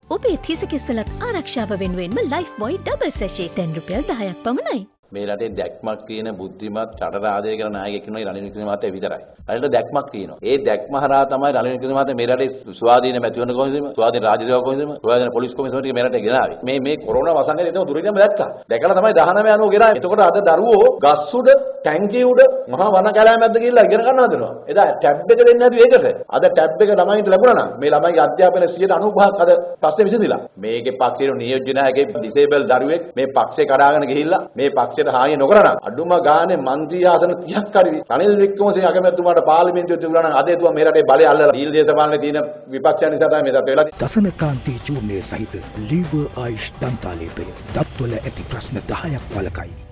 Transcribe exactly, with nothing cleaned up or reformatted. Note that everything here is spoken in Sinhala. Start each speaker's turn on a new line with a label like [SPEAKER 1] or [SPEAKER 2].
[SPEAKER 1] ඔබේ තිස කෙස්වලත් ආරක්ෂාව වෙනුවෙන්ම ලයිෆ් බොයි ඩබල් සැෂේ දැන් රුපියල් දහයක් පමණයි.
[SPEAKER 2] මේ රටේ දැක්මක් තියෙන බුද්ධිමත් චටරාදය කරන නායකයෙක් ඉන්නවා රනිල් වික්‍රමසිංහ මහත්තයා විතරයි. රටේ දැක්මක් තියෙනවා. ඒ දැක්ම හරහා තමයි රනිල් වික්‍රමසිංහ මහත්තයා මේ රටේ ස්වාධීන මැතිවරණ කොමිසම, ස්වාධීන රාජ්‍ය සේවා කොමිසම, ස්වාධීන පොලිස් කොමිසම ටික මේ රටේ ගෙනාවේ. මේ මේ කොරෝනා වසංගතය එතන දුරින්ම දැක්කා. දැකලා තමයි දහනවය අනුව ගෙනාවේ. එතකොට අද දරුවෝ ගස් උඩ, ටැංකිය උඩ, මහා වන කැලෑ මැද්ද ගිහිල්ලා ඉගෙන ගන්න හදනවා. එදා ටැබ් එක දෙන්නේ නැතුව ඒකට. අද ටැබ් එක ළමයින්ට ලැබුණා නම් මේ ළමයිගේ අධ්‍යාපනයේ සියයට අනූපහක් අද ප්‍රශ්නේ විසඳිලා. මේකේ පක්ෂයේ නියෝජ්‍ය නායකයෙක් ඩිසේබල් දරුවෙක් මේ පක්ෂේ කඩාගෙන ගිහිල්ලා මේ පක්ෂයට හානිය නොකරන අඩුම ගානේ මන්ත්‍රී ආසන තිහක් හරි රනිල් වික්‍රමසිංහ අගමැතිතුමාට පාර්ලිමේන්තුවේ තිබුණා නම් අද එතුමා මේ රටේ බලය අල්ලලා දීල් දේශපාලනේ තියෙන විපක්ෂයන් නිසා තමයි මේ රට වෙලා තියෙන්නේ.
[SPEAKER 3] දසනකාන්ති චූර්ණයේ සහිත ලීවර් ආයුෂ් දන්තාලේපය දත්වල ඇති ප්‍රශ්න දහයක් වළකයි.